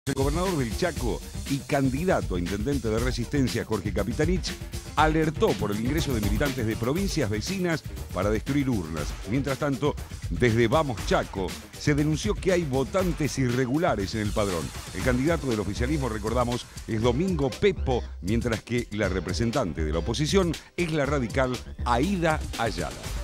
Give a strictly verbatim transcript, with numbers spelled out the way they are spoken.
El gobernador del Chaco y candidato a intendente de Resistencia, Jorge Capitanich, alertó por el ingreso de militantes de provincias vecinas para destruir urnas. Mientras tanto, desde Vamos Chaco, se denunció que hay votantes irregulares en el padrón. El candidato del oficialismo, recordamos, es Domingo Pepo, mientras que la representante de la oposición es la radical Aida Ayala.